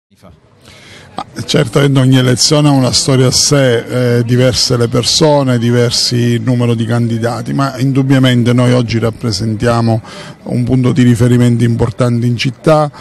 Certamente ogni elezione ha una storia a sé, diverse le persone, diversi il numero di candidati, ma indubbiamente noi oggi rappresentiamo un punto di riferimento importante in città,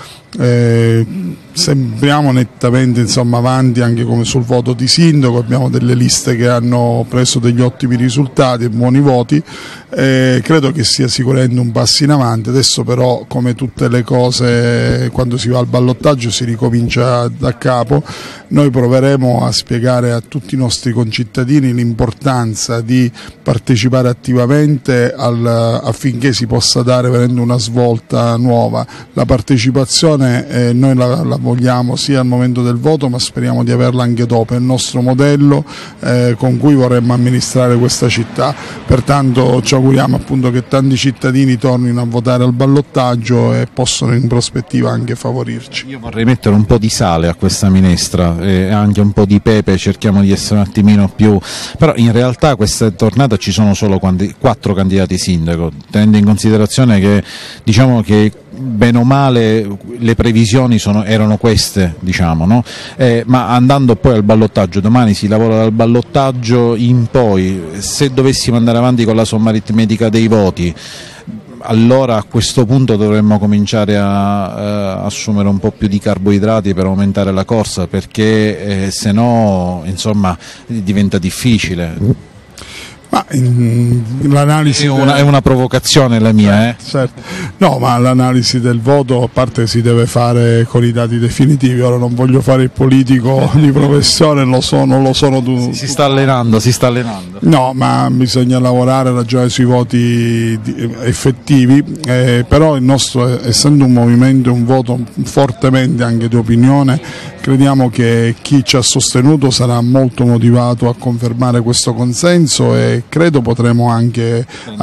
sembriamo nettamente avanti anche come sul voto di sindaco, abbiamo delle liste che hanno preso degli ottimi risultati e buoni voti, credo che stia sicuramente un passo in avanti. Adesso però, come tutte le cose, quando si va al ballottaggio si ricomincia da capo. Noi proveremo a spiegare a tutti i nostri concittadini l'importanza di partecipare attivamente affinché si possa dare veramente una svolta nuova. La partecipazione noi la vogliamo sia al momento del voto, ma speriamo di averla anche dopo, è il nostro modello con cui vorremmo amministrare questa città. Pertanto ci auguriamo appunto che tanti cittadini tornino a votare al ballottaggio e possono in prospettiva anche favorirci. Io vorrei mettere un po' di sale a questa minestra e anche un po' di pepe, cerchiamo di essere un attimino più, però in realtà questa tornata ci sono solo 4 candidati sindaco, tenendo in considerazione che diciamo che bene o male le previsioni erano queste, diciamo, no? Ma andando poi al ballottaggio, domani si lavora dal ballottaggio in poi, se dovessimo andare avanti con la somma aritmetica dei voti, allora a questo punto dovremmo cominciare a assumere un po' più di carboidrati per aumentare la corsa, perché se no diventa difficile. Ma l'analisi è una provocazione la mia, certo. No, ma l'analisi del voto, a parte si deve fare con i dati definitivi. Ora non voglio fare il politico di professione, non lo sono tu. Si sta allenando. No, ma bisogna lavorare, ragionare sui voti effettivi, però il nostro, essendo un movimento, un voto fortemente anche di opinione, crediamo che chi ci ha sostenuto sarà molto motivato a confermare questo consenso e credo potremo anche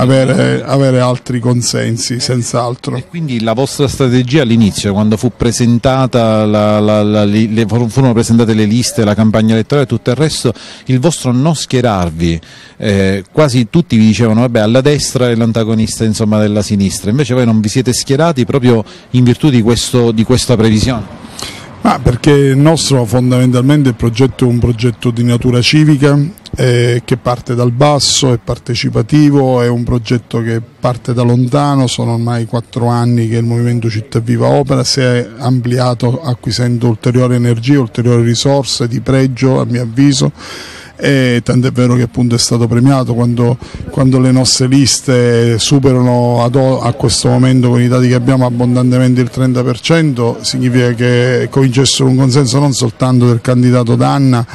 avere altri consensi, senz'altro. E quindi la vostra strategia all'inizio, quando fu presentata furono presentate le liste, la campagna elettorale e tutto il resto, il vostro non schierarvi, quasi tutti vi dicevano vabbè, alla destra è l'antagonista della sinistra, invece voi non vi siete schierati proprio in virtù di questa previsione? Perché il nostro fondamentalmente il progetto è un progetto di natura civica che parte dal basso, è partecipativo, è un progetto che parte da lontano, sono ormai 4 anni che il Movimento Città Viva opera, si è ampliato acquisendo ulteriori energie, ulteriori risorse di pregio a mio avviso. E tant'è vero che appunto è stato premiato quando le nostre liste superano a questo momento, con i dati che abbiamo, abbondantemente il 30%, significa che comincia a essere un consenso non soltanto del candidato D'Anna,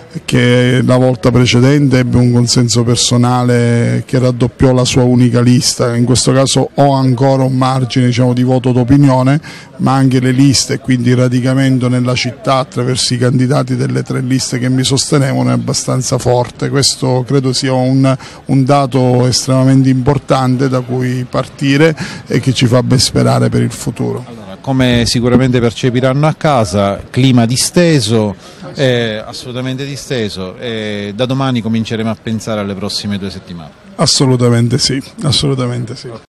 che la volta precedente ebbe un consenso personale che raddoppiò la sua unica lista. In questo caso ho ancora un margine di voto d'opinione, ma anche le liste, quindi il radicamento nella città attraverso i candidati delle 3 liste che mi sostenevano è abbastanza forte. Questo credo sia un dato estremamente importante da cui partire e che ci fa ben sperare per il futuro. Allora, come sicuramente percepiranno a casa, clima disteso, assolutamente disteso, e da domani cominceremo a pensare alle prossime 2 settimane. Assolutamente sì, assolutamente sì.